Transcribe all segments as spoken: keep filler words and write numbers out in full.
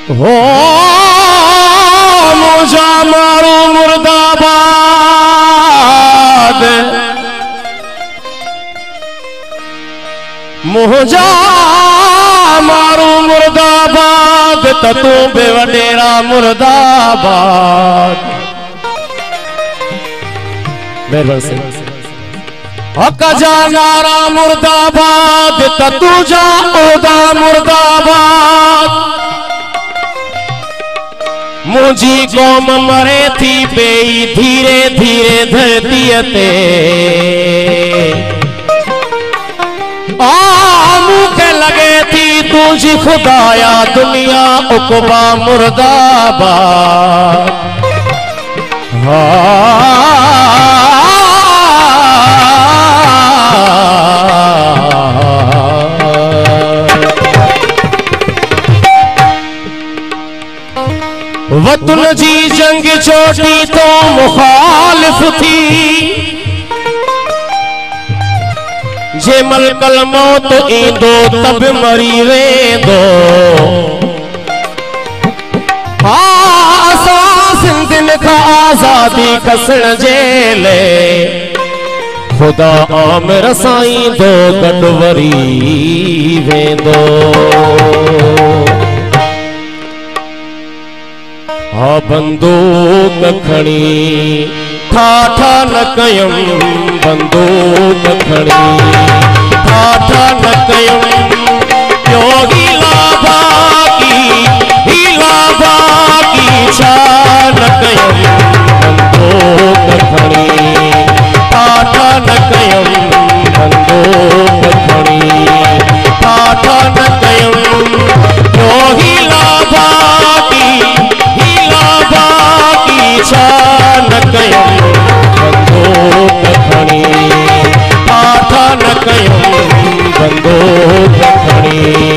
हो मुझा मारू मुर्दाबाद, मुझा मारू मुर्दाबाद, तू बेवडेरा मुर्दाबाद। मेहरबान से हक जा नारा मुर्दाबाद, तू जा ओदा मुर्दाबाद। मुझी कौम मरे थी बेई धीरे धीरे धरती ते, मुखे लगे थी तुझी खुदाया दुनिया उकबा मुर्दाबाद। वतन जी जंग छोटी तो मुखालिफ थी, जे मलकल मौत ईंदो तब मरी वेंदो। असां सिंधिन खां आज़ादी खसण जे लाइ ख़ुदा आमिर सां ईंदो गॾु वरी वेंदो। हा बंदूक खणी ठाठा न कयम, बंदूक खणी ठाठा न कयम। यो हीला बाकी हीला बाकी छा न कयम, बंदूक खणी ठाठा न कयम, बंदूक खणी ठाठा न कयम। यो हीला बाकी छा न कयम, बंदूक खणी ठाठा न कयम, बंदूक खणी।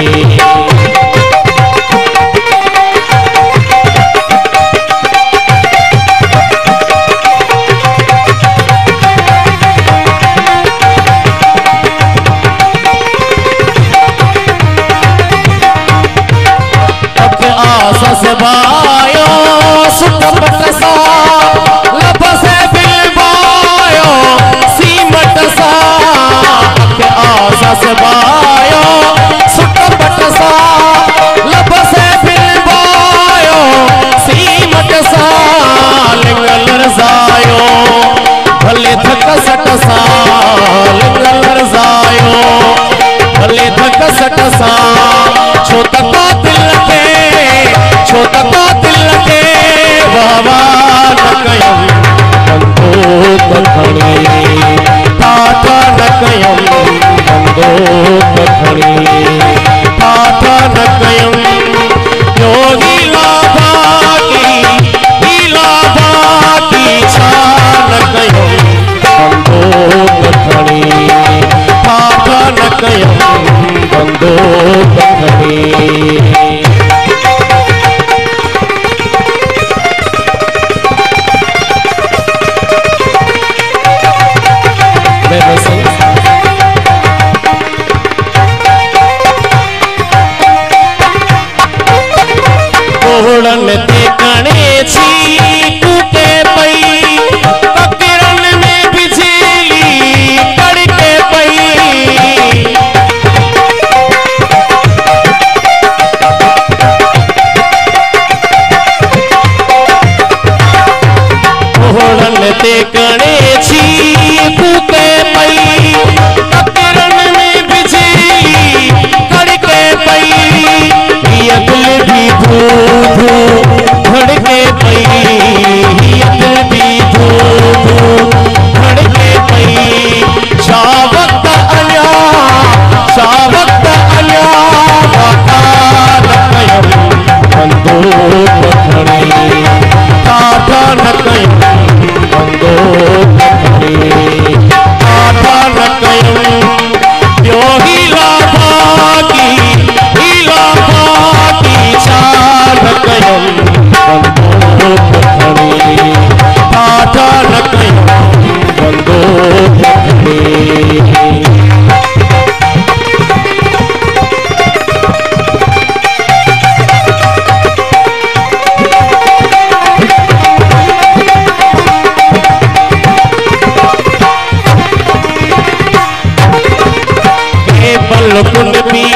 आसा से बायो सुट पट सा, लब से बिलवायो सीमट सा। आसा से बायो सुट पट सा, लब से बिलवायो सीमट सा। लिंगल रज़ायो भले थक सट सा, लिंगल रज़ायो भले थक सट सा। छो त दिल के छो त दिल के वावा न कयम, बंदूक खणी ठाठा न कयम, बंदूक खणी ठाठा न कयम। यो हीला बाकी हीला बाकी छा न कयम, बंदूक खणी ठाठा न कयम, बंदूक खणी।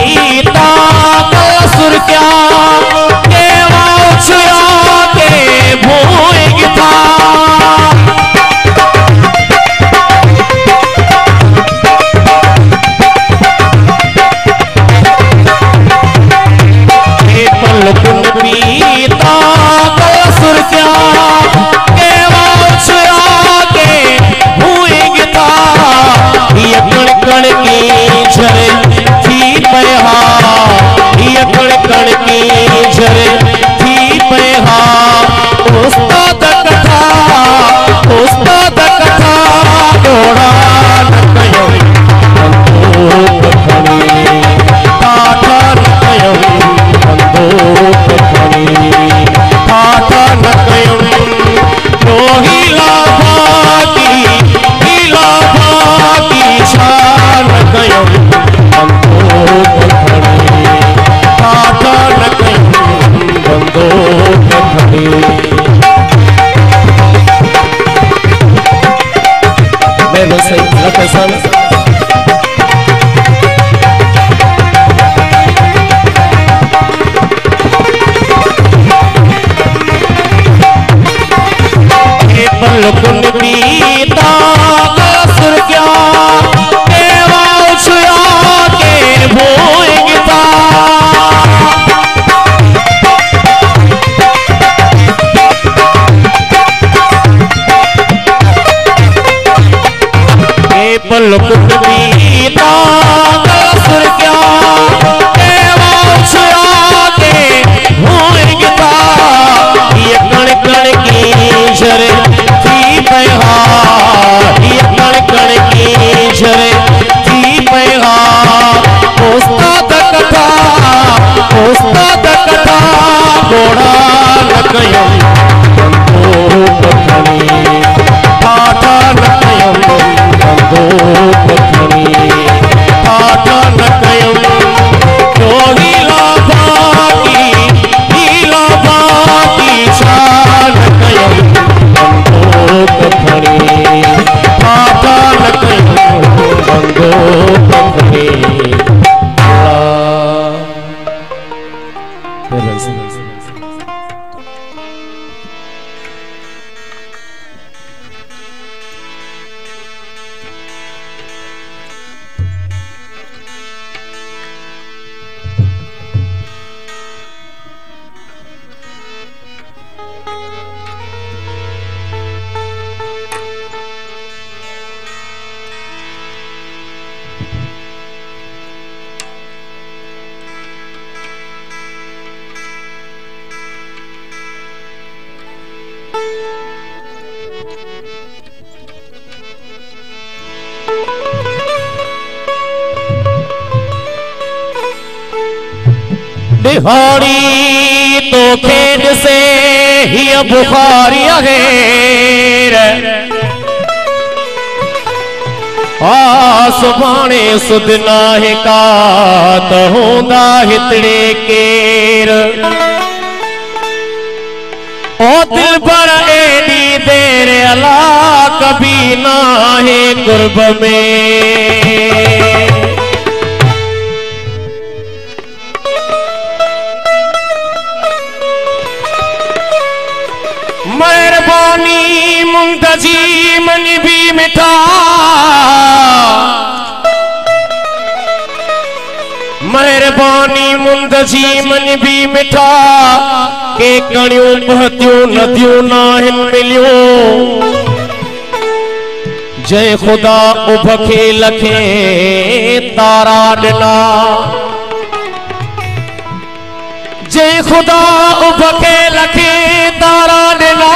बीता असुर क्या के वाछुया के भूंग था के पल कुन बीता असुर क्या के वाछुया के भूंग था ये कण कण की झरे थी पहा ये कण कण की झरे थी पहा उस्ताद कथा उस्ताद कथा डोड़ा न कयो बंदूक खणी ठाठा न कयो बंदूक खणी ठाठा न कयो तो हीला भागी हीला भागी शान कयो बंदूक खणी ठाठा न कयो बंदूक खणी मैं वैसे ही लपेसन पल कुन बीता असुर क्या के वाछुया के भूंग था के पल कुन बीता असुर क्या के वाछुया के भूंग था ये कण कण की झरे पहा ये कण कण की झरे थी पहा उस्ताद कथा उस्ताद कथा घोड़ा न कयो बंदूक खणी ठाठा न कयो बंदूक खणी ठाठा न कयो जो हीला भागी हीला भागी शान कयो बंदूक खणी ठाठा न कयो बंदूक खणी दिहाड़ी तो खेड से ही बुखारी है आ सुभाणे सुदना है का तो होंदा हितड़े केर ओ दिल पर एडी देर अला कभी ना है कुर्ब में मेहरबानी मुंतजी मन भी मिठा मेहरबानी मुंतजी मन भी मिठा के कणियों बहतियों नदियों नाहिन मिलियों जय खुदा उभखे लखे तारा डिना जय खुदा उभखे लखे तारा डिना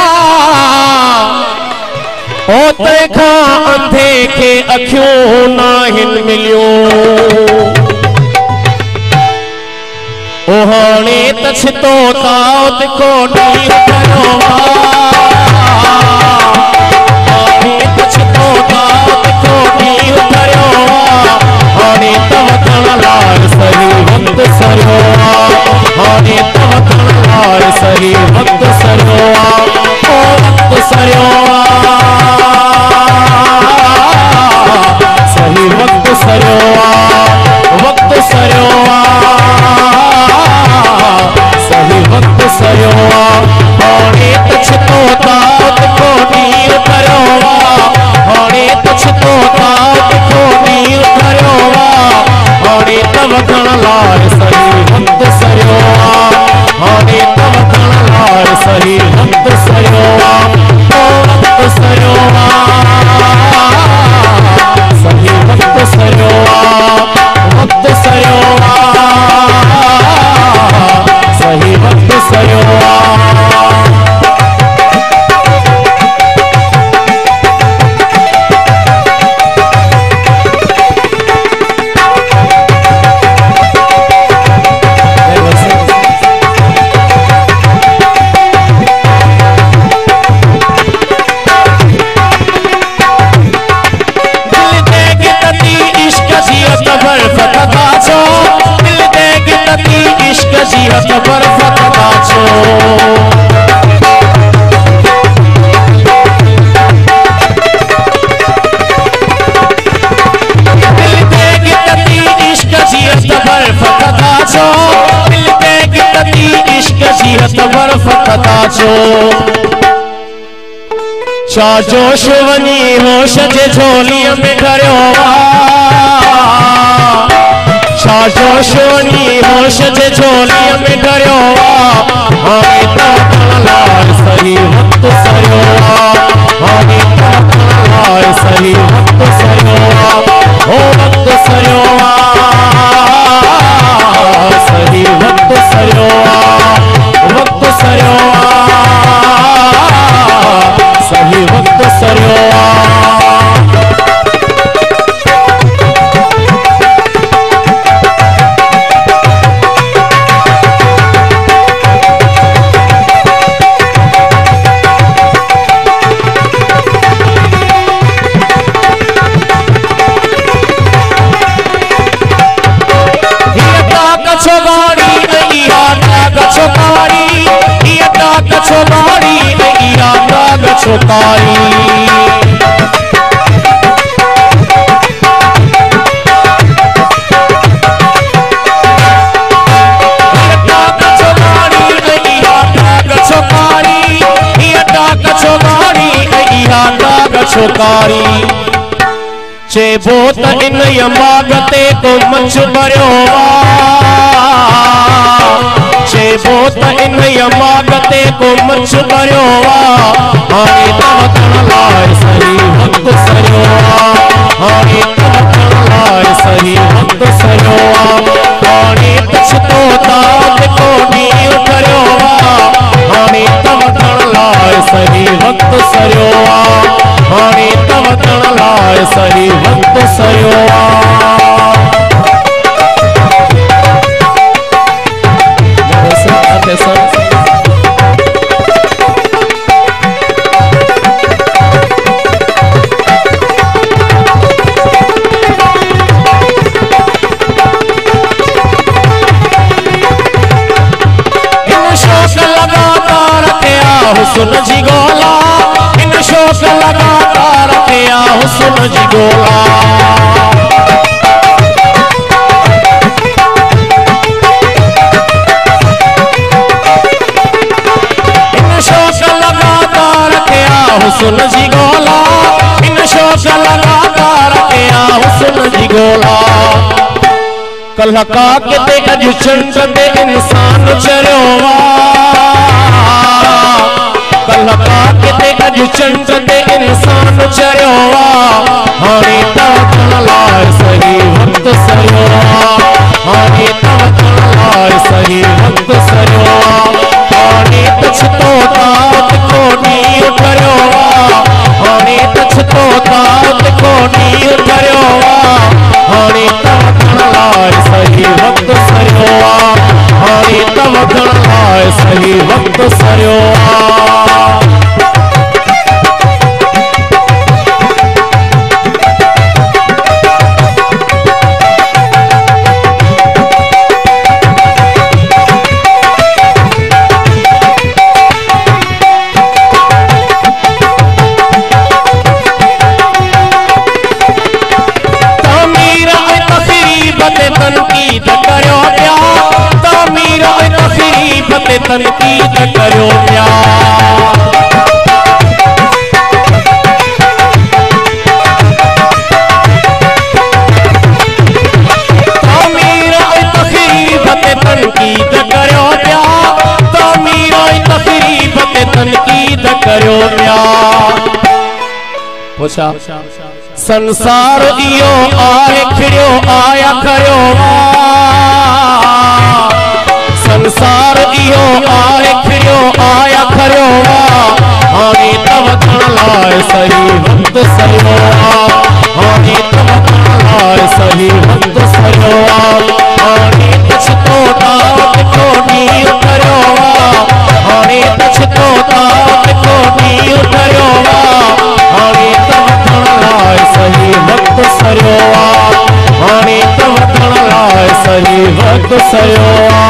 ओ तंहिंखा अंधे के अखियों नाहिन मिलियों ओ हाणे त छितो ता तिखो ॾींहुं कयो हाणे त छितो ता तिखो ॾींहुं कयो हाणे त वधण लाइ सही वक़्त सरियो हाणे त वधण लाइ सही वक़्त सरियो ओ वक़्त सरियो सही वक़्त सरियो वक़्त सरियो लार सही वक्त सरियो हाणे तव तण लार सही वक्त सरियो वक्त सरियो सही वक्त सरियो वक्त सरियो सही वक्त सरियो छा जोश वनी होश जे झोली में धरियो छा जोश वनी होश जे झोली में धरियो हाणे तव तण लार सही वक्त सरियो हाणे तव तण लार सही वक्त सरियो हो वक्त सरियो सही वक्त सरियो वक्त सरियो सही वक्त सरियो छोकारी छोकारी चेबो त इन यमागते को मंच भरियो चेबो त इन यमागते को मंच भरियो हाणे तव तण लार सही वक्त सरियो हाणे तव तण लार सही वक्त सरियो हाणे पछतो तात को ॾींहुं करियो हाणे तव तण लार सही वक्त सरियो हाणे तव तण लार सही वक्त सरियो हुस्न जी गोला इन शौक लगातार किया हुस्न जी गोला इन शौक लगातार किया हुस्न जी गोला इन शौक लगातार किया हुस्न जी गोला कल का किते अज चंड ते इंसान चरियो कल का किते अज चंड ते इंसान चरियो हाणे तव तण लार सही वक्त सरियो हाणे तव तण लार सही वक्त सरियो हाणे पछतो तात को ॾींहुं करियो हाणे पछतो तात को ॾींहुं करियो हाणे तव तण लार सही वक्त सरियो हाणे तव तण लार सही वक्त सरियो तनकीद करियो पिया तामीर ऐं तक़रीब संसार इयो आए खिड़ियो आया खड़ियो संसार इयो आए खिड़ियो आया खड़ियो हाणे तव लाए सही वक्त सयो हाणे तव लाए सही वक्त सयो हाणे कुछ तो दात को नी उतरियो हाणे कुछ तो दात को नी उतरियो हाणे तव लाए सही वक्त सयो हाणे तव लाए सही वक्त सयो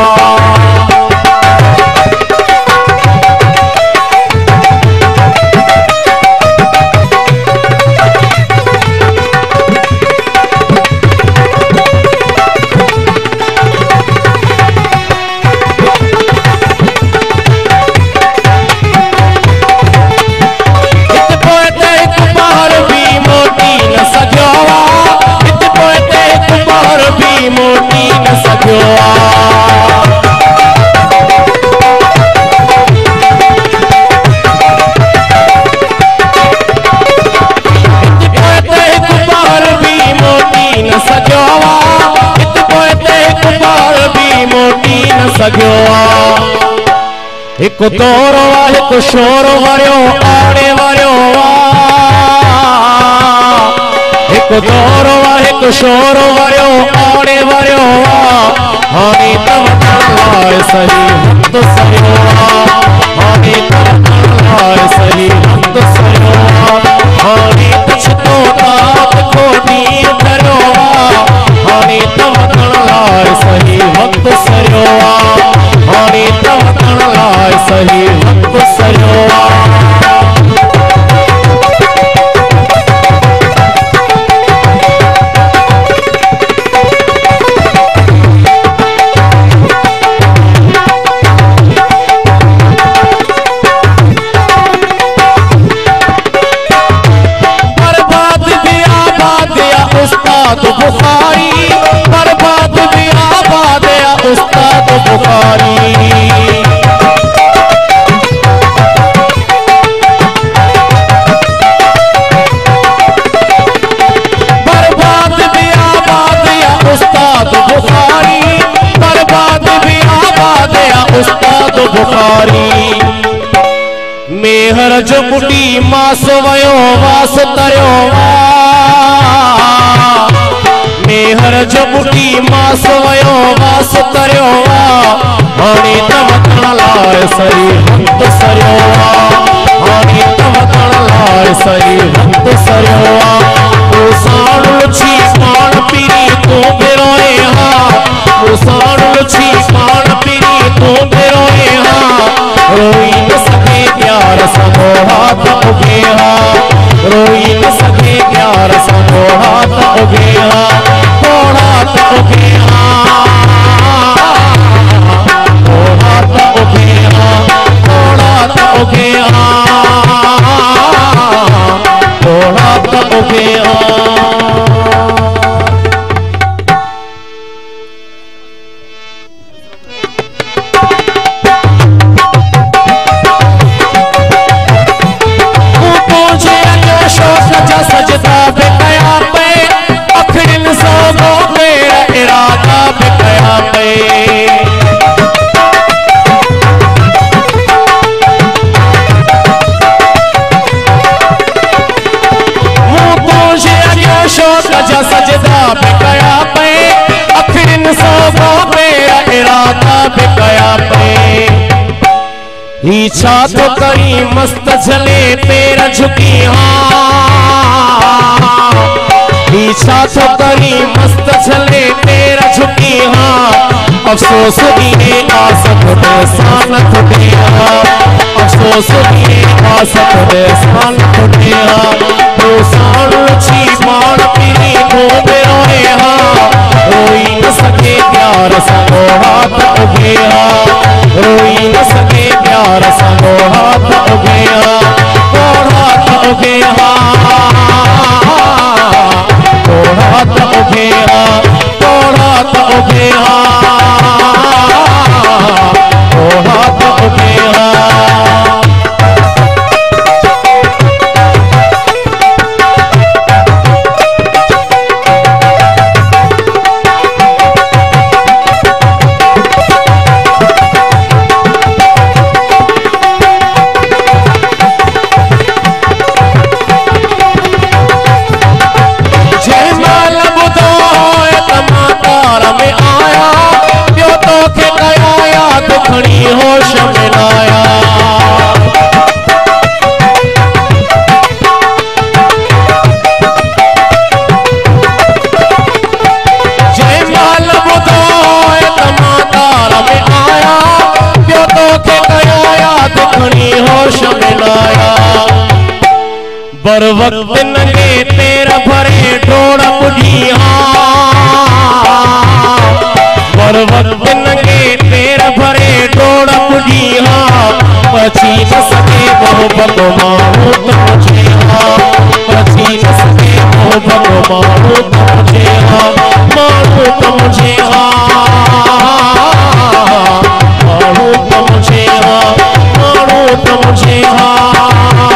मोटी न सकियो मोटी न सकियो एक दौर एक शोर वरियो आड़े वरियो एक दौर एक शोर वरियो आड़े वरियो हाणे तव लाए सही वक्त सयो हाणे तव लाए सही वक्त सयो हाणे कुछ तो दात को नी उतरियो हाणे तव लाए सही वक्त सयो हाणे तव लाए सही वक्त सयो उस्ताद बुखारी बर्बाद भी आबाद या उस्ताद बुखारी बर्बाद भी आबाद या उस्ताद बुखारी बर्बाद भी आबाद या उस्ताद बुखारी मेहर जो बुटी मास वयो वास तरियो मेहर जो बुटी मास वयो वास तरियो हाणे तव लाए सही वक्त सरियो हाणे तव लाए सही वक्त सरियो तू साण लुछी पाण पीरी तू बिरोए हा तू साण लुछी पाण पीरी तू बिरोए हा रोई न सके प्यार समो हाथ उगे हा रोई न सके प्यार समो हाथ उगे हा थोड़ा तो उगे हा थोड़ा तो उगे हा थोड़ा तो उगे हा थोड़ा तो उगे हा सजदा पे कया पे अखड़िन सोगो तेरा इरादा पे कया पे मुँह तुझे अयो शोक जा सजदा पे कया पे अखड़िन सोगो तेरा इरादा पे कया पे इच्छा तो करी मस्त झले तेरा झुकी हाँ इच्छा तो करी मस्त झले तेरा झुकी हाँ अफसोस दिए आसत दे सान खुदे हाँ अफसोस दिए आसत दे सान खुदे हाँ तो साण लुछी पाण पीरी तो बिरोए हाँ रोई न सके प्यार संगो हाथ उगे हाँ रोई न सके प्यार संगो हाथ उगे हाँ हाथ उगे हाँ हाथ उगे हाँ हाथ उगे हाँ हाथ उगे हाँ मारू तो मुझे हाँ मारू तो मुझे हाँ मारू तो मुझे हाँ मारू तो मुझे हाँ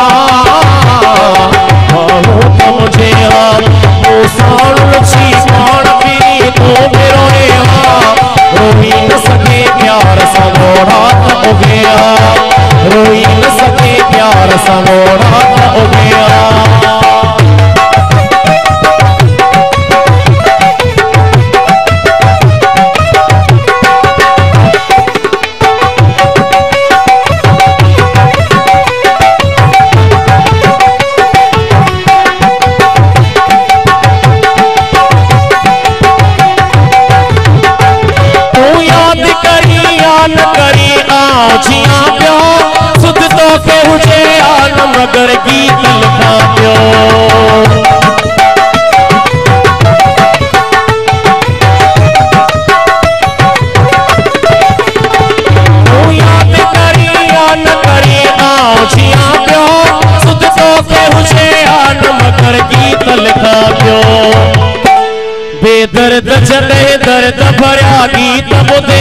मारू तो मुझे हाँ वो साल लच्छी पान पी तो मेरो हाँ रोई न सके प्यार सा घोड़ा हो गया रोई न सके प्यार सा घोड़ा हो गया मगर गीत लिखा पियो तू याद करी या न करी आओ जिया पियो सुध तो के हुजे आन मगर गीत लिखा पियो बेदर्द जड़े दर्द भरिया गीत ॿुधे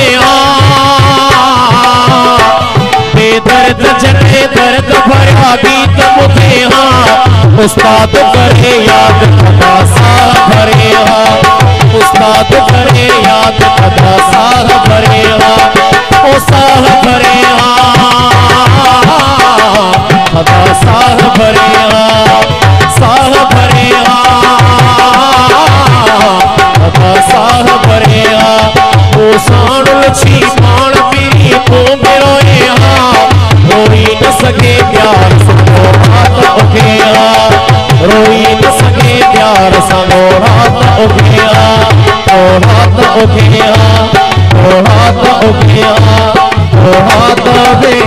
बेदर्द जड़े दर्द भरिया गीत ॿुधे हाँ उस्ताद करे याद कदा साह भरे हाँ उस्ताद करे याद कदा साह भरे हाँ ओ साह भरे हाँ कदा साह भरे हाँ साह भरे हाँ कदा साह भरे हाँ ओ साण लच्छी पान पी तो मेरो हाँ रोई न सके प्यार संगो रात उगया रोई न सके प्यार संगो रात उगया ओ रात उगया ओ रात उगया ओ रात दे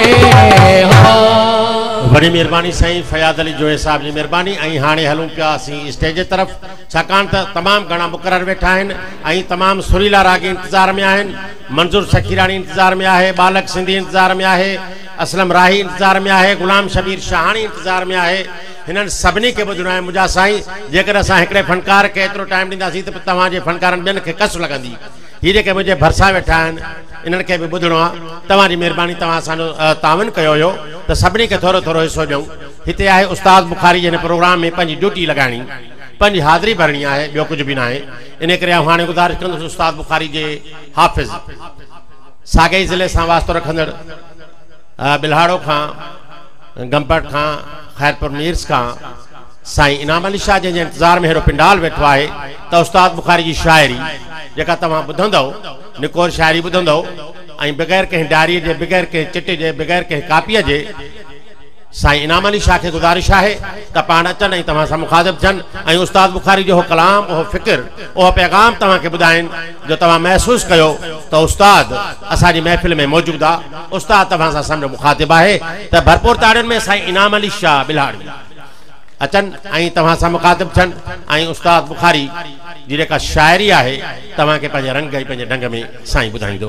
बड़ी मेहरबानी साईं फयाद अली जोए साहब जी मेहरबानी ऐं हाणे हलूं पिया असीं स्टेज तरफ़ छाकाणि त तमामु घणा मुक़रर वेठा आहिनि ऐं तमामु सुरीला रागी इंतज़ार में आहिनि मंजूर सखीरानी इंतज़ार में आहे बालक सिंधी इंतज़ार में आहे असलम राही इंतज़ार में आहे गुलाम शबीर शाहानी इंतज़ार में आहे हिननि सभिनी खे ॿुधणो आहे मुंहिंजा साईं जेकर असां हिकिड़े फनकार खे एतिरो टाइम ॾींदासीं त तव्हांजे फनकारनि ॿियनि खे कस लॻंदी हीअ जेके मुंहिंजे भरिसां वेठा आहिनि इन्हनि खे बि ॿुधणो आहे तव्हांजी महिरबानी तव्हां असांजो तावन कयो हुयो त सभिनी खे थोरो थोरो हिसो ॾियूं हिते आहे उस्ताद बुखारी जे हिन प्रोग्राम में पंहिंजी ड्यूटी लॻाइणी पंहिंजी हाज़िरी भरणी आहे ॿियो कुझु बि न आहे इन करे हाणे गुज़ारिश कंदुसि उस्ताद बुखारी जे हाफ़िज़ साॻे ज़िले सां वास्तो रखंदड़ बिल्हाड़ो खां गंपट खां खैरपुर मीर्स खां साईं इनाम अली शाह जंहिंजे इंतज़ार में हेड़ो पिंडाल वेठो आहे त उस्ताद बुखारी जी शाइरी जेका तव्हां ॿुधंदव निकोर शाइरी ॿुधंदव ऐं बग़ैर कंहिं डायरीअ जे बग़ैर कंहिं चिटे जे बग़ैर कंहिं कापीअ जे साईं इनाम अली शाह खे गुज़ारिश आहे त पाण अचनि ऐं तव्हां सां मुखातिब थियनि ऐं उस्ताद बुखारी जो कलाम उहो फ़िक्र उहो पैगाम तव्हांखे ॿुधाइनि जो तव्हां महसूसु कयो त उस्ताद असांजी महफ़िल में मौजूदु आहे उस्ताद तव्हां सां सम्झो मुखातिब आहे त भरपूर ताड़ियुनि में साईं इनाम अली शाह बिल्हाड़ी अचनि ऐं तव्हां सां मुखातिब थियनि ऐं उस्ताद बुखारी जी जेका शाइरी आहे तव्हांखे पंहिंजे रंग ऐं पंहिंजे ढंग में साईं ॿुधाईंदो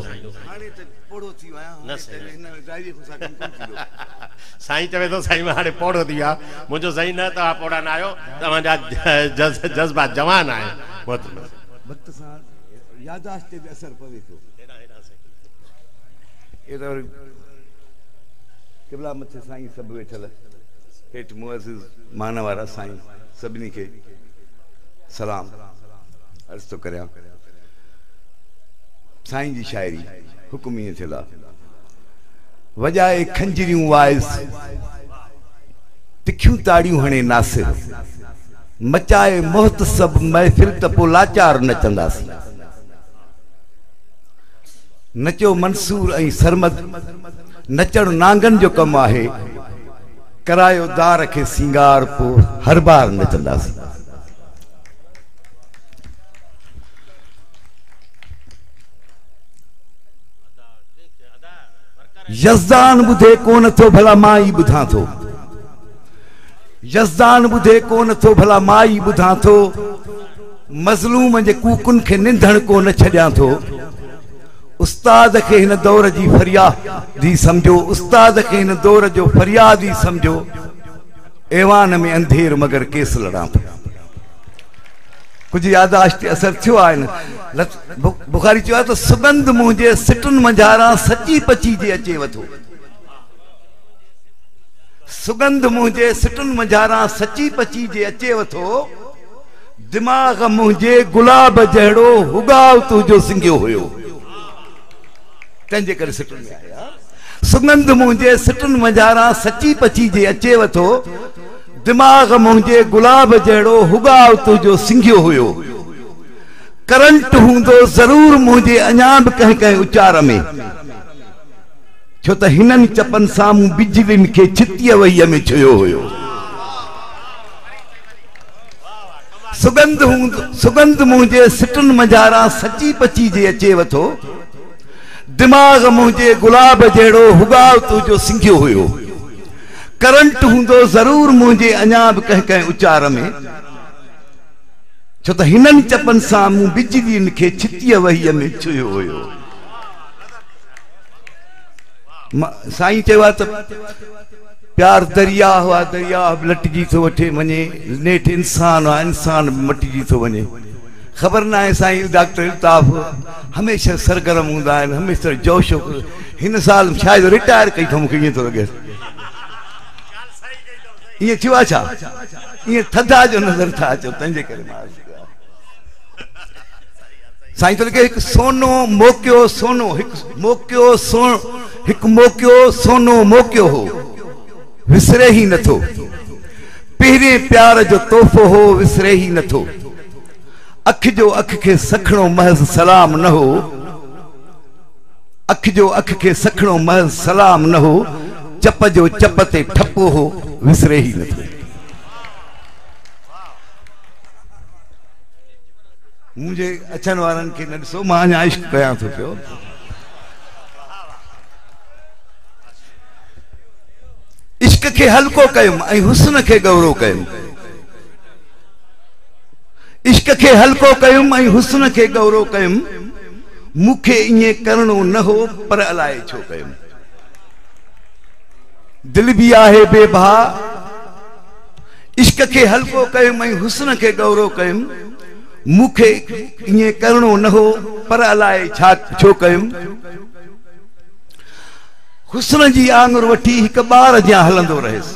साईं चवे थो साईं मां हाणे पोड़ो थी वियो मुंहिंजो साईं न तव्हां पोड़ा न आहियो तव्हांजा जज़्बात जवान आहे वक़्त सां याददाश्त ते बि असर पवे थो क़िबला मथे साईं सभु वेठल हेठि मुअज़्ज़िज़ मान वारा साईं सभिनी खे सलाम अर्ज़ थो करियां साईं जी शाइरी हुकुम ईअं थियल आहे वजाए खंजरियूं वाइस तिखियूं ताड़ियूं हणे नासिर मचाए मोहत सब महफ़िल त पोइ लाचार नचंदासीं नचो मंसूर ऐं सरमद नचण नांगन जो कमु आहे करायो दार खे सिंगार पोइ हर बार नचंदासीं यज़दान बुधे कोन थो भला मां ई ॿुधां थो यज़दान बुधे कोन थो भला मां ई ॿुधां थो मज़लूम जे कूकुन खे निंधण कोन छॾियां थो उस्ताद खे हिन दौर जी फरियादी समझो उस्ताद खे हिन दौर जो फरियादी समझो ऐवान में अंधेर मगर केस लड़ा थो कुछ यादाश्त असर थियो आहे न बुखारी चयो तो सुगंध मुझे सिटुन मंझारा सची पची जे अचे वथो सुगंध मुझे सिटुन मंझारा सची पची जे अचे वथो दिमाग मुझे गुलाब जहिड़ो हुगाव तुझो सिंगियो हुयो तंहिंजे करे सिटुन में आया सुगंध मुझे सिटुन मंझारा सची पची जे अचे वथो दिमाग मुझे गुलाब जहिड़ो हुगाव तुझो सिंगियो हुयो करंट हूंदो जरूर मुझे अञा बि कंहिं कंहिं उचार में छो त हिननि चपनि साम्हूं बिजलियुनि खे छितीअ वहीअ में छुयो हुयो सुगंध हूंदो सुगंध मुझे सिटुन मंझारा सची पची जे अचे वथो दिमाग मुझे गुलाब जहिड़ो हुगाव तुझो सिंगियो हुयो करंट हूंदो जरूर मुझे अञा बि कंहिं कंहिं उचार में छो त हिननि चपनि साम्हूं बिजलियुनि खे छितीअ वहीअ में छुयो हुयो साईं चयो आहे त प्यार दरिया हुआ दरिया लटजी थो वठे वञे नेठि इंसान आहे इंसान मटिजी थो वञे ख़बर न आहे साईं डॉक्टर इल्ताफ़ हमेशह सरगर्म हूंदा आहिनि हमेशह जोश हिन साल शायदि रिटायर कई अथऊं मूंखे ईअं थो लॻे ये थियो छा ये थधा जो नजर था अचो तंहिंजे करे मां साईं तो लगे एक सोनो मोकियो सोनो एक मोकियो सो एक मोकियो सोनो मोकियो हो विसरे ही नथो पहिरें प्यार जो तोहफ़ो हो विसरे ही नथो अख जो अख के सखणो महज़ सलाम न हो अख जो अख के सखणो महज़ सलाम न हो चप जो चप ते ठपो हो विसरे ही नथो मुझे अचन वारन के न ॾिसो मां अञा इश्क कयां थो पियो इश्क के हल्को कयुमि ऐं हुस्न के गौरव कयुमि इश्क के हल्को कयुमि ऐं हुस्न के गौरव कयुमि मूंखे ईअं करणो न हो पर अलाए छो कयुमि दिल भी आहे बेभा इश्क के हल्को कयुमि ऐं हुस्न के गौरव कयुमि मूंखे ईअं करणो न हो पर अलाए छा छो कयुमि हुस्न जी आंगुर वठी हिकु ॿार जियां हलंदो रहेसि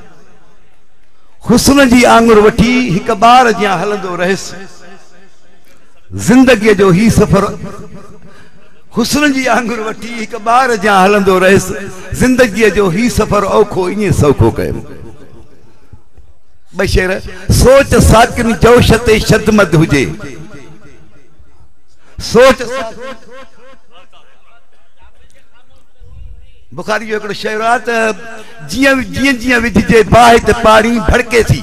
हुस्न जी आंगुर वठी हिकु ॿार जियां हलंदो रहेसि ज़िंदगीअ जो ही सफ़र हुस्न जी आंगुर वठी हिकु ॿार जियां हलंदो रहेसि ज़िंदगीअ जो ही सफ़र औखो ईअं सौखो कयुमि ॿ शेर सोच साकिन जोश ते शदमद हुजे सोच बुखारी जो हिकिड़ो शेर आहे त जीअं जीअं जीअं विझिजे बाहि ते पाणी भड़के थी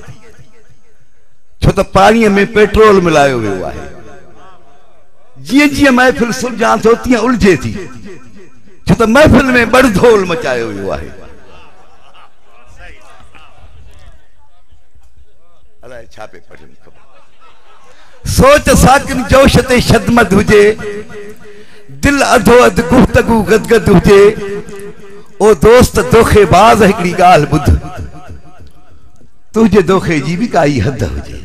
छो त पाणीअ में पेट्रोल मिलायो वियो आहे जीअं जीअं महफ़िल सुलझां थो तीअं उलझे थी छो त महफ़िल में बड़धोल मचायो वियो आहे अलाए छा पे पढ़नि सोच साकिन जोश ते शदमद हुजे दिल अधो अध गुफ्तगू गदगद हुजे ओ दोस्त धोखेबाज़ हिकिड़ी ॻाल्हि ॿुध तुंहिंजे धोखे जी बि काई हद हुजे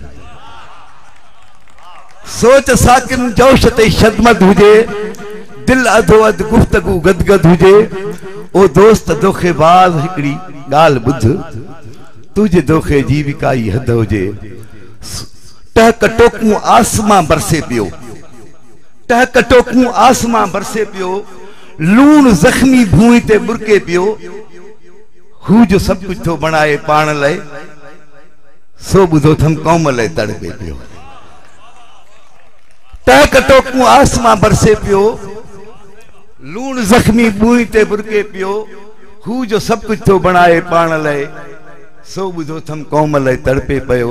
सोच साकिन जोश ते शदमद हुजे दिल अधो अध गुफ्तगू गदगद हुजे ओ दोस्त धोखेबाज़ हिकिड़ी ॻाल्हि ॿुध तुझे धोखे जी भी काई हद हुजे टहक टोकूं आसमां बरसे पियो टहक टोकूं आसमां बरसे पियो लूण जख्मी भूमि ते बुरके पियो हू जो सब कुछ थो बणाए पाण लाइ सो ॿुधो थम कौम लाइ तड़पे पियो टहक टोकूं आसमां बरसे पियो लूण जख्मी भूमि ते बुरके पियो हू जो सब कुछ थो बणाए पाण लाइ सो ॿुधो थम कौम लाइ तड़पे पियो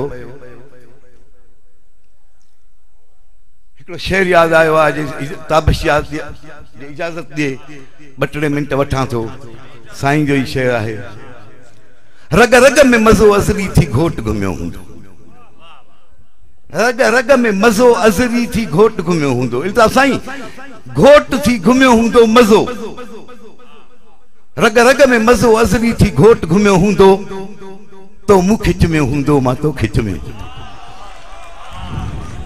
हिकिड़ो शेर यादि आयो आहे ताबिश यादि इजाज़त ॾे ॿ टे मिंट वठां थो साईं जो ई शेर आहे रग रग में मज़ो अज़ली थी घोट घुमियो हूंदो रग रग में मज़ो अज़ली थी घोट घुमियो हूंदो इल्ताफ़ साईं घोट थी घुमियो हूंदो मज़ो रग रग में मज़ो अज़ली थी घोट घुमियो हूंदो तो मुँह खिच में हूंदो मां तो खिच में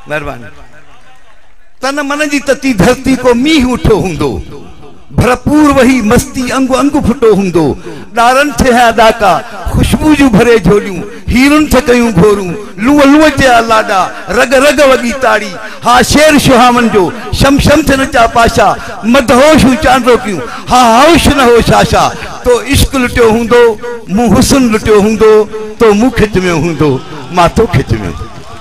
मेहरबानी। तन मन जी तती धरती को मींह उठो हुंदो, भरपूर वही मस्ती अंगु अंगु फुटो हुंदो। डारन थे है डाका खुशबू जू भरे झोलियूं, हीरुन थे कयूं घोरूं, लुअ लुअ जे लाडा रग रग वगी ताड़ी। हा शेर सुहावन जो शम शम थे नचा पाशा, मदहोश चांदो क्यों हा होश न हो शाशा। तो इश्क लुटियो हुंदो, मु हुस्न लुटियो हुंदो, तो मु खिच में हुंदो, मां तो खिच में।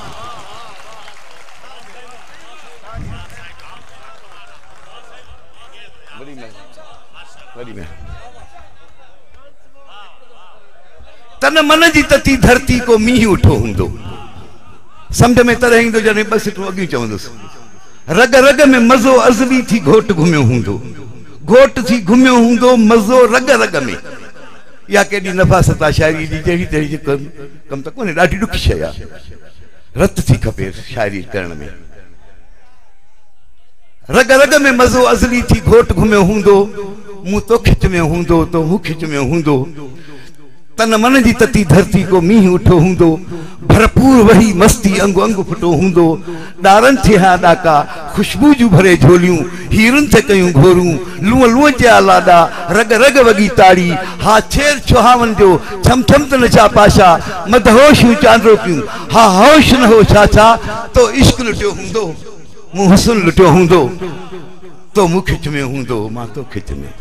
तन मन जी तती धरती को मींह उठो हुंदो, समझ में तरह ईंदो जने बस तू अगी चवंदुसि। रग रग में मज़ो अज़ली थी घोट घुमियो हुंदो, घोट थी घुमियो हुंदो मज़ो रग रग में। या केडी नफ़ासत आ शायरी जी जहिड़ी तहिड़ी कम कम त कोन्हे, ॾाढी ॾुखी शइ आहे। रत थी खपे शायरी करण में। रग रग में मज़ो अज़ली थी घोट घुमियो हुंदो, मूं तो खिच में हुंदो, तो हू खिच में हुंदो। तन मन जी तती धरती को मींह उठो हुंदो, भरपूर वही मस्ती अंगु अंगु फुटो हुंदो। डारन थे हा डाका खुशबू जू भरे झोलियूं, हीरुन थे कयूं घोरूं, लुअ लुअ जे लाडा रग रग वगी ताड़ी। हा छेर छुहावन जो छम छम त नचा पाशा, मदहोश चांदो क्यों हा होश न हो छाछा। तो इश्क लुटियो हुंदो, मु हुस्न लुटियो हुंदो, तो मु खिच में हुंदो, मां तो खिच में।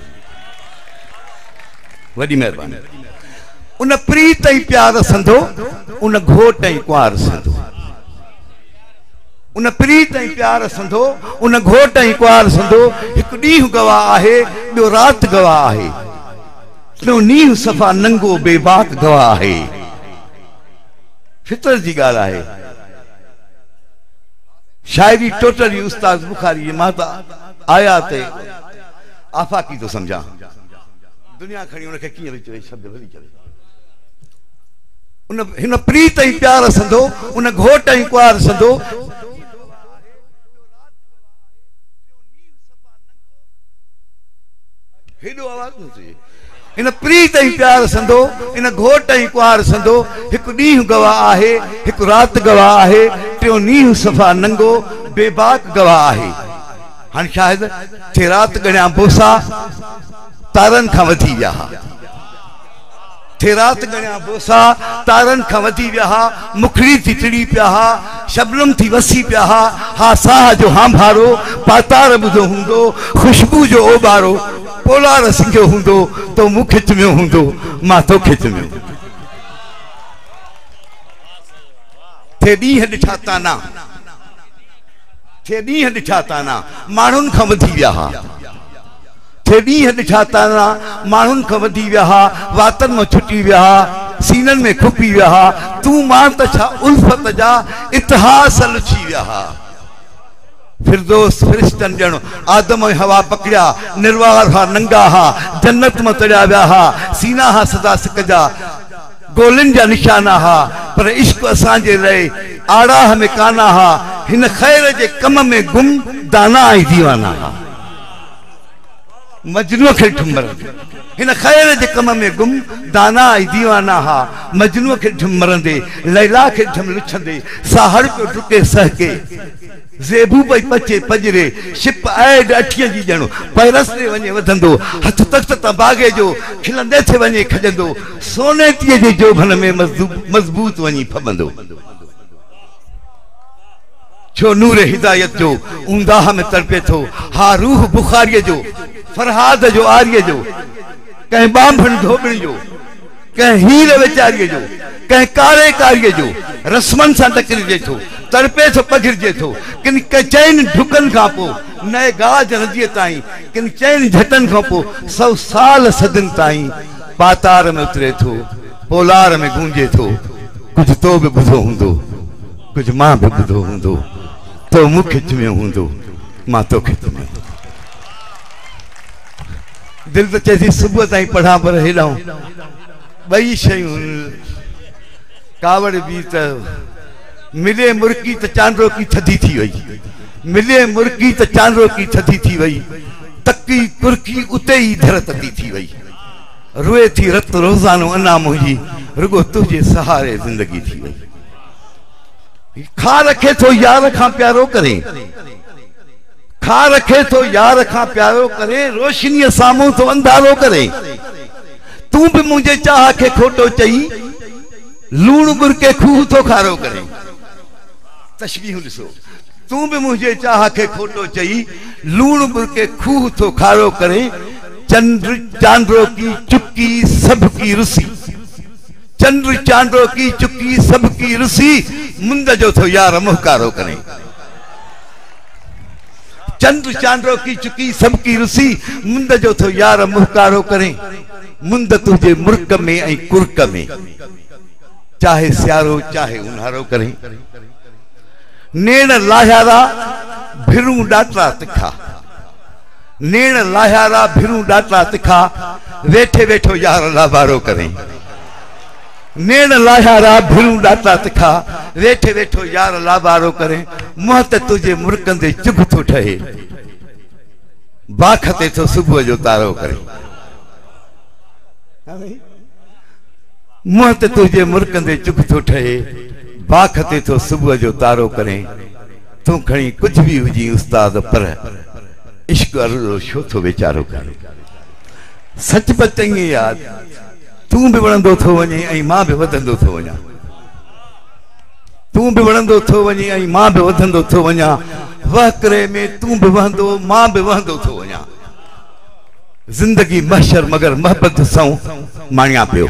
वॾी महिरबानी। उन प्रीत ही प्यार संधो, उन घोट ही कुआर संधो। उन प्रीत ही प्यार संधो, उन घोट ही कुआर संधो। एक ॾींहुं गवाह आहे, ॿियो रात गवाह आहे, टियों नींहुं सफ़ा नंगो बेबाक गवाह आहे। फितर जी ॻाल्हि आहे। शायरी टोटली उस्ताद बुखारी मां त आया ते आफाकी तो समझा। दुनिया खणी उनखे कीअं वेही चवे, शब्द भली चवे। उन हिन प्रीत ही प्यार संधो, उन घोट ही कुआर संधो। हेॾो आवाज़ न थिए। इन प्रीत ही प्यार संधो, इन घोट ही कुआर संधो। हिकु ॾींहुं गवाह आहे, हिकु रात गवाह आहे, टियों नींहुं सफ़ा नंगो बेबाक गवाह आहे। हाणे शायद थे रात गणिया बोसा तारन खां वधी विया। थे रात गणिया बोसा तारन खां वधी विया। मुखड़ी थी टिड़ी पिया, शबनम थी वसी पिया। हा साह जो हांभारो पातार ॿुधो हूंदो, खुशबू जो ओबारो पोलार सिंघियो हूंदो, तो मूं खिच में हूंदो, मां तो खिच में। थे ॾींहं ॾिठा ताना, थे ॾींहं ॾिठा ताना माण्हुनि खां वधी विया। थे ॾींहं ॾिठा ताना माण्हुनि खां वधी विया। वातनि मां छुटी विया, सीननि में खुपी विया। तूं मां त छा उल्फत जा इतिहास लुछी विया। फिरदौस फरिश्तन ॼण आदम ऐं हवा पकड़िया, निर्वार हा नंगा हा जन्नत मां तड़िया विया। सीना हा सदा सिक जा गोलिन जा निशाना हा, पर इश्क असांजे रहे आड़ाह में काना हा। हिन ख़ैर जे कम में गुम दाना ऐं दीवाना हा। मजनू खे ठुमर, हिन ख़ैर जे कम में गुम दाना ऐं दीवाना हा। मजनू खे ठुमरंदे, लैला खे ठम लुछंदे, साहड़ पियो डुके सहके, ज़ेबू पई पचे पजरे, शिप ऐड अठीअ जी ॼणो पैरसते वञे वधंदो। हथ तख़्त तां बागे जो खिलंदे थे वञे खजंदो, सोने तीअ जे जोभन में मज़बूत वञी फबंदो। छो नूर हिदायत जो ऊंदाह में तड़पे थो। हा रूह बुखारीअ जो, फरहाद जो आर्य जो, कंहिं बांभण धोबणी जो, कंहिं हीर वेचारीअ जो, कंहिं कारे कारीअ जो रस्मनि सां टकरिजे थो, तड़पे थो पघिरजे थो। किन चइनि ढुकनि खां पोइ नए गाज नदीअ ताईं, किन चइनि झटनि खां पोइ सौ साल सदनि ताईं पातार में उतरे थो, पोलार में गूंजे थो। कुझु तो बि ॿुधो हूंदो, कुझु मां बि ॿुधो हूंदो, तो मूं खिच में हूंदो, मां तो खिच में। दिल तो चए सुबह ताईं पढ़ा, पर हेॾां ॿई शयूं कावड़ बि त मिले मुर्की त चांदो की थधी थी वई, मिले मुर्की त चांदो की थधी थी वई, तकी कुर्की उते ही धर तती थी वई। रोए थी रत रोज़ानो अना मुंहिंजी, रुगो तुझे सहारे जिंदगी थी वई। खा रखे तो यार खां प्यारो करे, खा रखे तो यार खां प्यारो करे, रोशनी सामूं तो अंधारो करे। तू भी मुझे चाह के खोटो चई, लूण गुर के खूह तो खारो करे। तशबीह ॾिसो, तू भी मुझे चाह के खोटो चई, लूण गुर के खूह तो खारो करे। चंद्र चांदो की चुक्की सबकी रुसी, चंद्र चांदो की चुक्की सबकी रुसी, मुंद जो तो यार मुहकारो करे। चंद्र चांदो की चुक्की सबकी रुसी, मुंद जो तो यार मुहकारो करे। मुंद तुझे मुर्क में ऐं कुर्क में, चाहे सियारो चाहे उन्हारो करे। नेण लाहियारा भिरूं डाटरा तिखा, नेण लाहियारा भिरूं डाटरा तिखा, वेठे वेठो यार लाबारो करे। नेण लाहियारा भिरूं डाटरा तिखा, वेठे वेठो यार लाबारो करे। मुंह ते तुझे मुर्कंदे चुभ थो ठहे, बाख ते तो सुबुह जो तारो करे। मुंह ते तुझे मुर्कंदे चुभ थो ठहे, बाख ते तो सुबुह जो तारो करे। तू खणी कुछ भी हुजी उस्ताद, पर इश्क अरुड़ो छो थो वीचारो करे। सच बचंगी याद, तू भी वणंदो थो वञे ऐं मां भी वधंदो थो वञा। तू भी वणंदो थो वञे ऐं मां भी वधंदो थो वञा। वहकरे में तू भी वहंदो, मां भी वहंदो थो वञा। जिंदगी महशर मगर मोहब्बत सां माणिया पियो।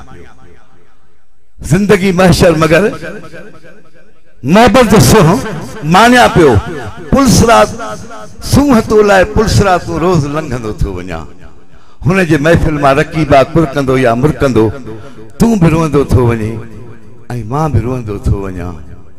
जिंदगी महशर मगर मोहब्बत सां माणिया पियो। पुलसरात सूंह तो लाइ पुलसरात तू रोज लंघंदो थो वञा। हुन जे महफ़िल मां रकीबा कुरकंदो या मुरकंदो, तू भी रोंदो थो वञे ऐं मां भी रोंदो थो वञा।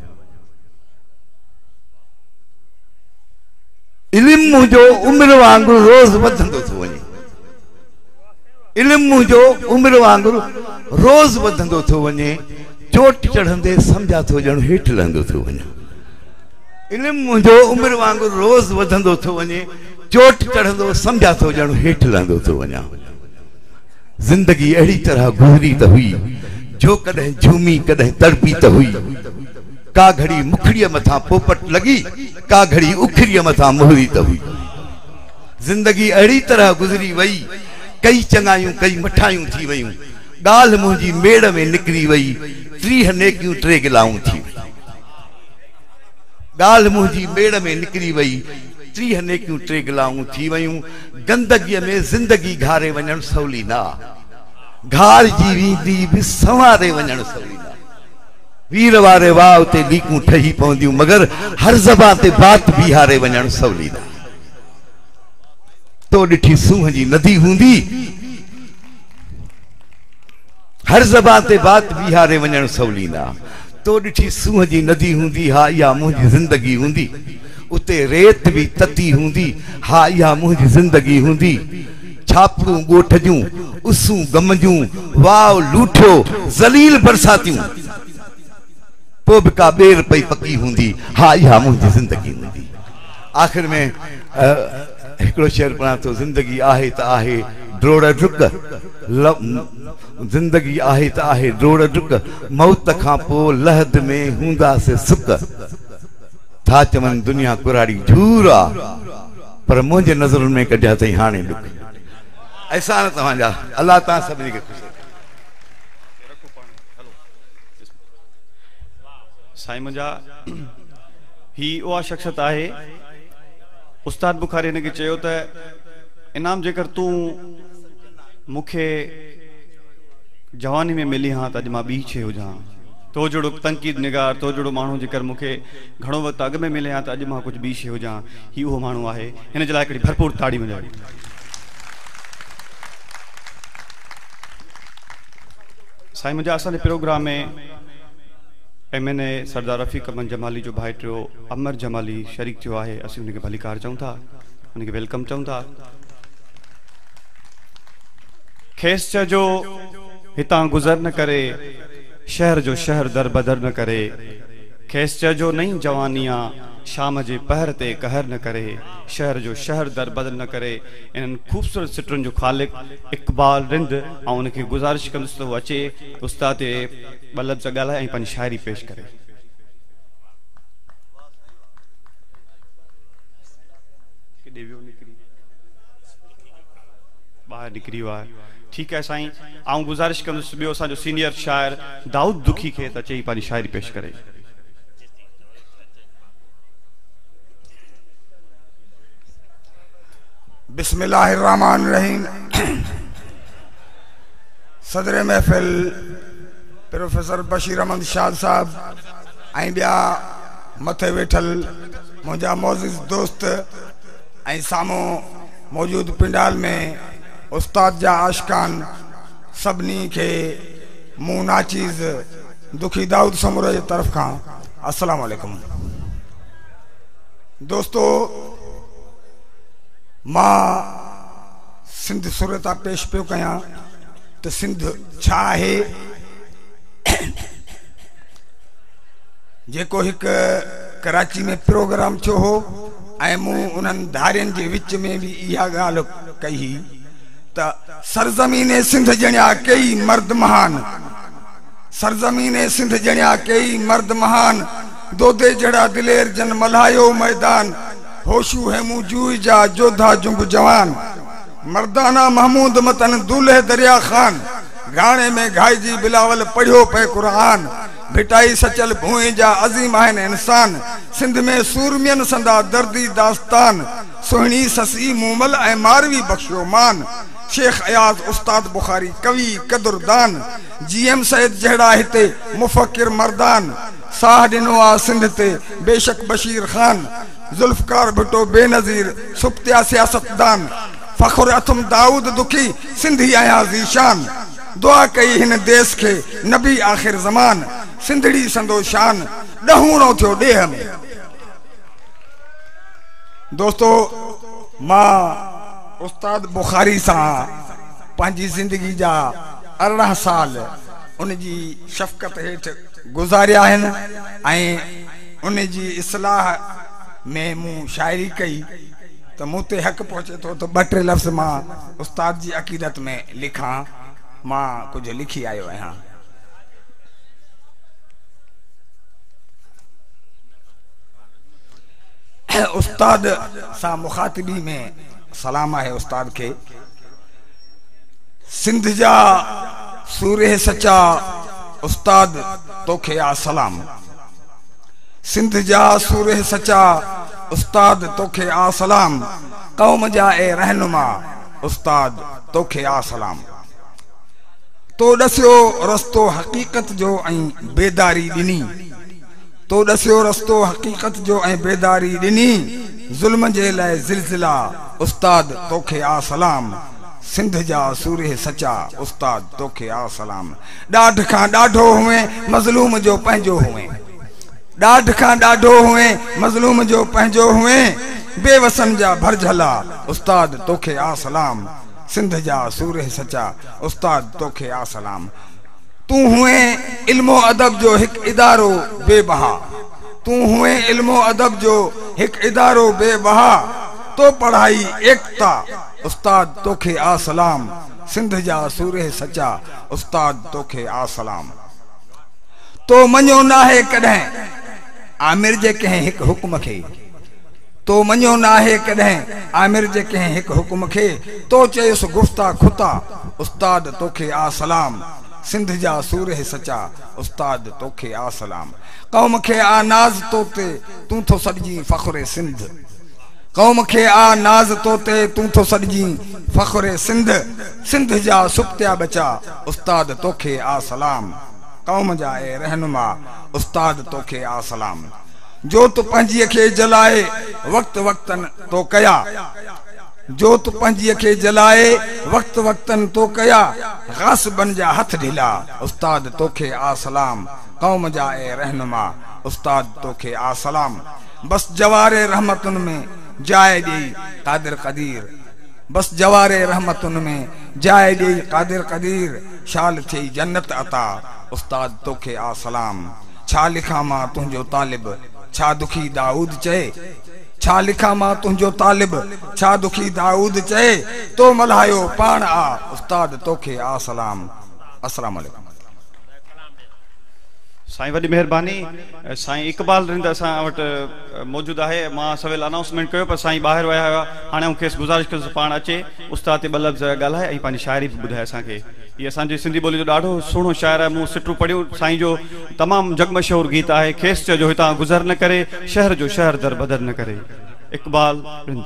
इल्म मुंहिंजो उमिरि वांगुरु रोज़ वधंदो थो वञे। इल्म मुंहिंजो उमिरि वांगुरु रोज़ वधंदो थो वञे। चोट चढ़ंदे सम्झा थो ॼण हेठि लहंदो थो वञा। इल्म मुंहिंजो उमिरि वांगुरु रोज़ वधंदो थो वञे। चोट चढ़ंदो सम्झा थो ॼण हेठि लहंदो थो वञा। ज़िंदगी अहिड़ी तरह गुज़री त हुई, जो कॾहिं झूमी कॾहिं तड़पी त हुई। का घड़ी मुखड़ीअ मथां पोपट लॻी, का घड़ी उखड़ीअ मथां मोहरी त हुई। ज़िंदगी अहिड़ी तरह गुज़री वई, कई चङायूं कई मठायूं थी वयूं। ॻाल्हि मुंहिंजी मेड़ में निकिरी वई, टीह नेकियूं टे गिलाऊं थी वई। ॻाल्हि मुंहिंजी मेड़ में निकिरी वई, टीह नेकियूं टे गिलाऊं थी वयूं। गंदगीअ में ज़िंदगी घारे वञणु सवली न, घार जी वेंदी बि संवारे वञणु सवली न। वीर वारे वाह उते लीकूं ठही पवंदियूं, मगर हर ज़बान ते बात बीहारे वञणु सवली न। तो ॾिठी सूंह जी नदी हूंदी, हर ज़बान ते बात बीहारे वञणु सवली न। तो ॾिठी सूंह जी नदी हूंदी, हा इहा मुंहिंजी ज़िंदगी हूंदी। उते रेत भी तती हूंदी, हा इहा मुंहिंजी ज़िंदगी हूंदी। छापड़ूं ॻोठ जूं, उसूं गम जूं, वाव लूठियो ज़लील बरसातियूं, पोइ बि का ॿेर पई पकी हूंदी, हा इहा मुंहिंजी ज़िंदगी हूंदी। आख़िर में हिकिड़ो शेर पढ़ां थो, ज़िंदगी आहे त आहे ड्रोड़ डुक, ज़िंदगी आहे त आहे ड्रोड़ डुक, मौत खां पोइ लहद में हूंदासीं सुक। था चवनि दुनिया कुराड़ी झूर आ, पर मुंहिंजे नज़रुनि में कढिया अथई हाणे डुक। अहसान तव्हांजा, अलाह तव्हां सभिनी खे ख़ुशि। साईं मुंहिंजा ही उहा शख़्सियत आहे, उस्ताद बुखारी हिनखे चयो त इनाम जेकर तूं मूंखे जवानी में मिली हा त अॼु मां ॿी शइ हुजां। तो जहिड़ो तनक़ीद निगार, तो जहिड़ो माण्हू जेकर मूंखे घणो वक़्तु अॻु में मिले हा त अॼु मां कुझु ॿी शइ हुजां। ही उहो माण्हू आहे, हिन जे लाइ हिकिड़ी भरपूर ताड़ी वॼाई। साईं मुंहिंजा असांजे प्रोग्राम में M N A Sardar Rafiq Aman Jamali जो भाइटियो अमर जमाली शरीक थियो आहे। असीं हुनखे भलीकार चऊं था, हुनखे वेलकम चऊं था। खेसि चइजो हितां गुज़र न करे, शहर जो शहर दर बदर न करे। खेसि चइजो नई जवानियां शाम जे पहर ते कहर न करे, शहर जो शहर दर बदर न करे। इन्हनि ख़ूबसूरत सिटरुनि जो ख़ालिक इक़बाल रिंद ऐं उनखे गुज़ारिश कंदुसि त उहो अचे उस्ताद ते ॿ लफ़्ज़ ॻाल्हाए ऐं पंहिंजी शाइरी पेश करे। किॾे वियो निकिरी ॿाहिरि निकिरी वियो आहे। ठीकु आहे साईं, आउं गुज़ारिश कंदुसि ॿियो असांजो सीनियर शाइर दाऊद दुखी खे त चई पंहिंजी शाइरी पेश करे। बिस्मिल्लाहिर्रहमानिर्रहीम। सदर महफिल प्रोफेसर बशीर अहमद शाह साहब ऐं ॿिया मथे वेठल मुंहिंजा मोज़िज़ दोस्त ऐं साम्हूं मौजूद पिंडाल में उस्ताद जा आशिकान सभिनी खे मूं नाचीज़ दुखी दाऊद समूरे जी तरफ़ खां अस्सलाम वालेकुम। दोस्तो, मां सिंध सूरता पेश पियो कयां त सिंध छा आहे। जेको हिकु कराची में प्रोग्राम थियो हो ऐं मूं उन्हनि धारियुनि जे विच में बि इहा ॻाल्हि कई त सरज़मीन सिंध जणिया कई मर्द महान, सरज़मीन सिंध जणिया कई मर्द महान, दोदे जड़ा दिलेर जन मल्हायो मैदान, होशू है मुँह जूई जा जोधा जुंग जवान, मर्दाना महमूद मतन दूल्हे दरिया खान, गाने में घाईजी बिलावल पढ़ियो पे कुरान, भिटाई सचल भूई जा अजीम आहिन इंसान, सिंध में सूरमियन संदा दर्दी दास्तान, सोहनी ससी मूमल ऐं मारवी बख्शियो मान, शेख अयाज उस्ताद बुखारी कवि कदुरदान, जी एम सैद जहड़ा हिते मुफक्किर मर्दान, साह दिनो आ सिंध ते बेशक बशीर खान, जुल्फकार भुट्टो बेनजीर सुप्तिया सियासतदान, फखुर अथम दाऊद दुखी सिंधी आया ज़ीशान, दुआ कई हिन देश के नबी आखिर ज़मान, सिंधड़ी संदो शान डहूणो थियो डेह में। दोस्तो, मां उस्ताद बुखारी सां पंहिंजी ज़िंदगी जा अरिड़हं साल उन जी शफ़क़त हेठि गुज़ारिया आहिनि ऐं उन जी इस्लाह में मूं शाइरी कई त मूं ते हक़ पहुचे थो त ॿ टे लफ़्ज़ मां उस्ताद जी अक़ीदत में लिखां। मां कुझु लिखी आयो आहियां। उस्ताद सां मुखातिबी में सलाम है उस्ताद के। सिंध जा सूरे सच्चा उस्ताद तोखे आ सलाम, सिंध जा सूरे सच्चा उस्ताद तोखे आ सलाम, कौम जा ए रहनुमा उस्ताद तोखे आ सलाम। तो दसियो रस्तो हकीकत जो ऐं बेदारी दिनी, तो दसियो रस्तो हकीकत जो ऐं बेदारी दिनी, जुल्म जे लाइ ज़िलज़िला उस्ताद तोखे आ सलाम, सिंध जा सूरे सच्चा उस्ताद तोखे आ सलाम। ॾाढ खां ॾाढो हुए मज़लूम जो पंहिंजो हुए, ॾाढ खां ॾाढो हुए मज़लूम जो पंहिंजो हुए, बेवसन जा भरझला उस्ताद तोखे आ सलाम, सिंध जा सूरे सच्चा उस्ताद तोखे आ सलाम। तू हुए इल्मो अदब जो हिक इदारो बेबहा, तू हुए इल्मो अदब जो हिक इदारो बेबहा, तो पढ़ाई एकता उस्ताद तोखे आ सलाम, सिंध जा सूरे सच्चा उस्ताद तोखे आ सलाम। तो मञो नाहे कॾहिं आमिर जे कंहिं हिक हुक्म खे, तो मञो नाहे कॾहिं आमिर जे कंहिं हिक हुक्म खे, तो चयुसि गुफ्ता खुता उस्ताद तोखे आ सलाम, सिंध जा सूरे सच्चा उस्ताद तोखे आ सलाम। कौम खे आ नाज़ तोते तू थो सॾिजी फ़ख्रे सिंध, कौम खे आ नाज़ तोते तू थो सॾिजी फ़ख्रे सिंध, सिंध जा सुप्तिया बचा उस्ताद तोखे आ सलाम, कौम जा ए रहनुमा उस्ताद तोखे आ सलाम। जोत पंहिंजीअ खे जलाए वक्त वक्तन तो कया, जोत पंहिंजीअ खे जलाए वक्त वक्तन तो कया, गासिबन जा हथ ढिला उस्ताद तोखे आ सलाम, कौम जा ए रहनुमा उस्ताद तोखे आ सलाम। बस जवारे रहमतुन में जाए ॾेई कादिर कदीर, बस जवारे रहमतुन में जाए ॾेई कादिर कदीर, शाल थी जन्नत अता उस्ताद तोखे आ सलाम। छा लिखा मां तुंहिंजो तालिब छा दुखी दाऊद चए, छा लिखा मां तुंहिंजो तालिब छा दुखी दाऊद चए, तो मल्हायो पाण आ उस्ताद तोखे आ सलाम। अस्सलाम वालेकुम। साईं वॾी महिरबानी। साईं इकबाल रिंद असां वटि मौजूदु आहे। मां सवेल अनाउंसमेंट कयो पर साईं ॿाहिरि विया हुआ। हाणे मूंखे गुज़ारिश कयोसि पाण अचे उस्ताद ते ॿ लफ़्ज़ ॻाल्हाए ऐं पंहिंजी शाइरी बि ॿुधाए असांखे। हीअ असांजी सिंधी ॿोली जो ॾाढो सुहिणो शाइर आहे। मूं सिटूं पढ़ियूं। साईं जो तमामु जगमशहूर गीत आहे, खेसि चइजो हितां गुज़र न करे, शहर जो शहर दर बदर न करे। इकबाल रिंद।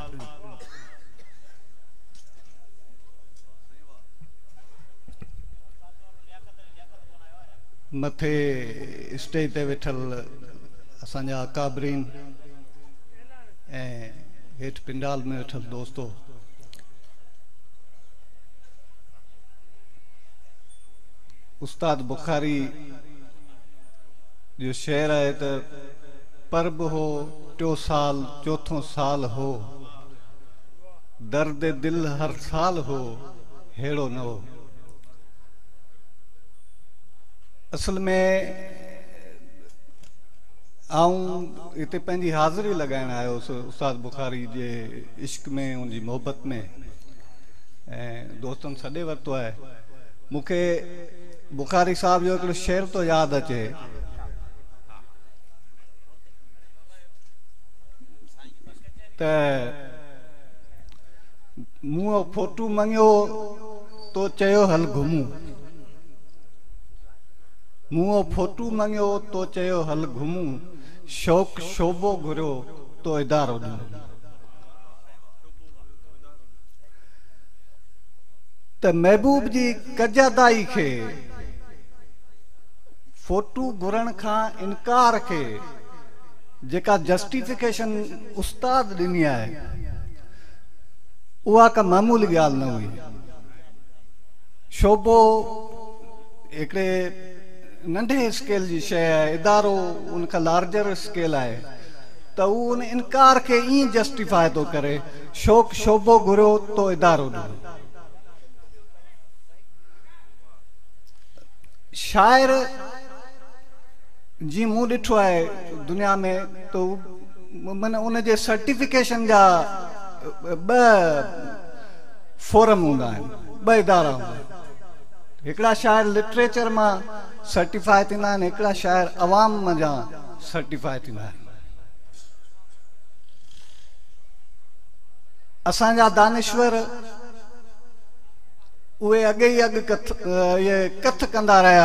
मथे स्टेज ते वेठल असांजा अकाबरीन ऐं हेठि पिंडाल में वेठल दोस्तो, उस्ताद बुखारी जो शेर आहे त परब हो टियों साल चौथों साल हो, दर्द दिल हर साल हो हेड़ो न हो। असल में आऊं हिते पंहिंजी हाज़िरी लॻाइण आयोसि उस्ताद बुखारी जे इश्क में, उनजी मोहबत में, ऐं दोस्तनि सॾे वरितो आहे। मूंखे बुखारी साहब जो हिकिड़ो शेर थो यादि अचे, त मूं फोटू मंगियो तो चयो हल घुमूं, मूं फोटू मंगियो तो चयो हल घुमूं, शौक़ शोभो घुरियो तो इदारो ॾियूं। त महबूब जी कजादाई खे, फोटू घुरण खां इनकार खे जेका जस्टिफिकेशन उस्ताद ॾिनी आहे उहा का मामूली ॻाल्हि न हुई। शोभो हिकिड़े नंढे स्केल जी शइ आहे, इदारो उनखां लार्जर स्केल आहे, त उहो उन इनकार खे ईअं जस्टिफाई थो करे, शौक़ शोभो घुरियो तो इदारो ॾियो। शाइर जी मूं ॾिठो आहे दुनिया में, त माना उनजे सर्टिफिकेशन जा ॿ फोरम हूंदा आहिनि, ॿ इदारा हूंदा आहिनि। हिकिड़ा शाइर लिटरेचर मां सर्टिफाई थींदा आहिनि, हिकिड़ा शाइर अवाम जा सर्टिफाई थींदा आहिनि। असांजा दानिश्वर उहे अॻे ई अॻु कथ इहे कथ कंदा रहिया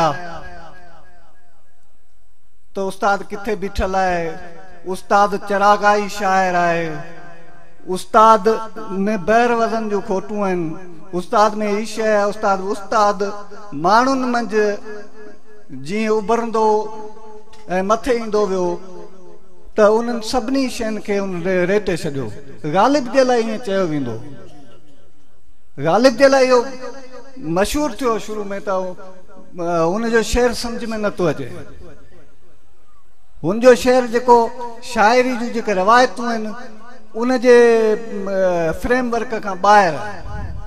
त उस्ताद किथे बीठल आहे, उस्ताद चरागाई शाइर आहे, उस्ताद में बैर वज़न जो खोटूं आहिनि, उस्ताद में ई शइ आहे। उस्ताद उस्ताद माण्हुनि मंझि जीअं उभरंदो ऐं मथे ईंदो वियो त उन्हनि सभिनी शयुनि खे उन रेटे छॾियो। ग़ालिब जे लाइ ईअं चयो वेंदो, ग़ालिब जे लाइ इहो मशहूरु थियो शुरू में, त हुनजो शेर सम्झ में नथो अचे। हुनजो शेर जेको शाइरी जूं जेके रवायतूं आहिनि उनजे फ्रेमवर्क खां ॿाहिरि आहे।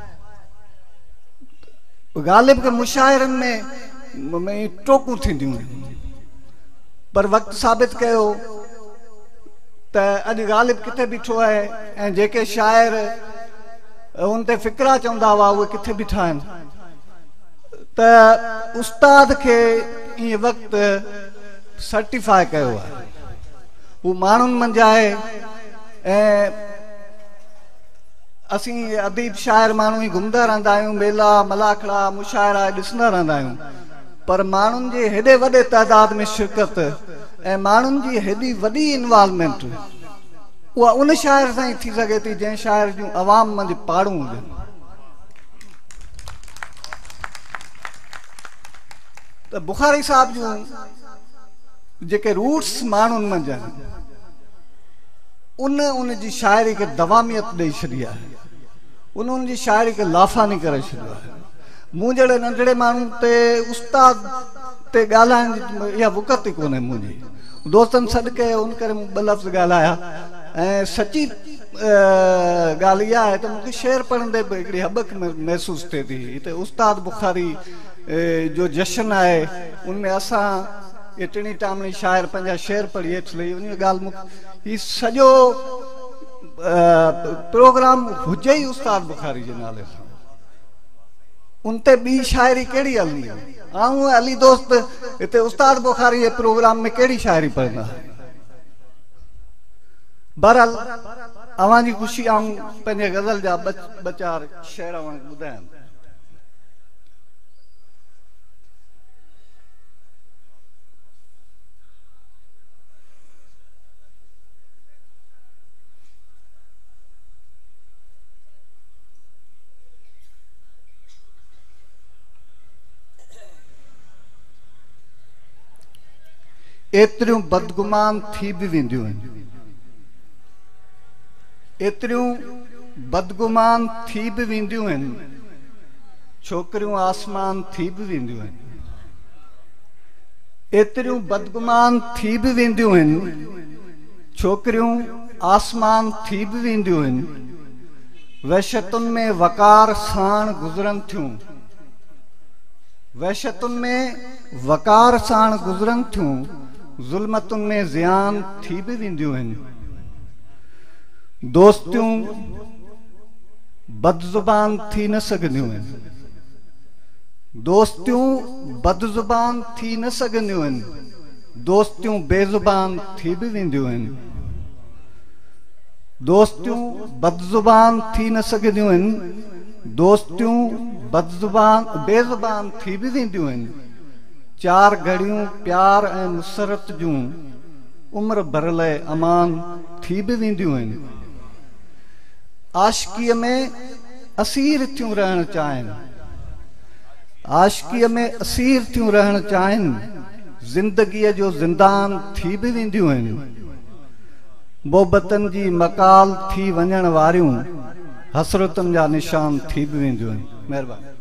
ग़ालिब खे मुशाइरनि में टोकूं थींदियूं आहिनि, पर वक़्तु साबित कयो त अॼु ग़ालिब किथे बीठो आहे ऐं जेके शाइर उन ते फ़िक्रा चवंदा हुआ उहे किथे बीठा आहिनि। त उस्ताद खे ईअं वक़्तु सर्टिफाई कयो आहे, हू माण्हुनि मंझि आहे। ऐं असीं अदीब शाइर माण्हू ई घुमंदा रहंदा आहियूं, मेला मलाखड़ा मुशाइरा ॾिसंदा रहंदा आहियूं, पर माण्हुनि जे हेॾे वॾे तइदाद में शिरकत ऐं माण्हुनि जी हेॾी वॾी इन्वॉल्वमेंट उहा उन शाइर सां ई थी सघे थी जंहिं शाइर जूं अवाम मंझि पाड़ूं हुजनि। त बुखारी साहब जूं जेके रूट्स माण्हुनि मंझि आहिनि उन उन जी शाइरी खे दवामियत ॾेई छॾी आहे, उन उन जी शाइरी खे लाफ़ानी करे छॾियो आहे। मूं जहिड़े नंढड़े माण्हू ते उस्ताद ते ॻाल्हाइण जी इहा वुकत ई कोन्हे मुंहिंजी। दोस्तनि सॾु कयो, उन करे मूं ॿ लफ़्ज़ ॻाल्हाया। ऐं सची ॻाल्हि इहा आहे त मूंखे शेर पढ़ंदे बि हिकिड़ी हॿक महसूसु थिए थी। हिते उस्ताद बुखारी जो जशन आहे, उनमें असां ये टिनी टामणी शाइर पंहिंजा शेर पढ़ी हेठि लही वञी। ॻाल्हि मूंखे हीउ सॼो प्रोग्राम हुजे ई उस्ताद बुखारी जे नाले सां। उनते बी शायरी केड़ी अली आऊं अली दोस्त इते उस्ताद बुखारी के प्रोग्राम में केड़ी शायरी पढ़ना बहरहाल अवां जी खुशी आऊं पंहिंजे गज़ल जा बचार शेर अवां ॿुधायां। एतिरियूं बदगुमान थी भी वेंदियूं आहिनि एतिरियूं बदगुमान थी भी वेंदियूं आहिनि छोकिरियूं आसमान थी भी वेंदियूं आहिनि एतिरियूं बदगुमान थी भी वेंदियूं आहिनि छोकिरियूं आसमान थी भी वेंदियूं आहिनि वहशतुनि में वकार साण गुज़रनि थियूं वहशतुनि में वकार साण गुज़रनि थियूं ज़ुल्मतुनि में ज़ियान थी भी वेंदियूं आहिनि दोस्तियूं बदज़ुबान थी न सघंदियूं आहिनि दोस्तियूं बदज़ुबान थी न सघंदियूं आहिनि दोस्तियूं बेज़ुबान थी भी वेंदियूं आहिनि दोस्तियूं बदज़ुबान थी न सघंदियूं आहिनि दोस्तियूं बदज़ुबान बेज़ुबान थी भी वेंदियूं आहिनि चार घड़ियूं प्यार ऐं मुसरत जूं उम्र भर लाइ अमान थी भी वेंदियूं आहिनि आशिकीअ में असीर थियूं रहण चाहिनि आशिकीअ में असीर थियूं रहण चाहिनि ज़िंदगीअ जो ज़िंदान थी भी वेंदियूं आहिनि मोहबतनि जी मकाल थी वञण वारियूं हसरतुनि जा निशान थी भी वेंदियूं आहिनि। महिरबानी।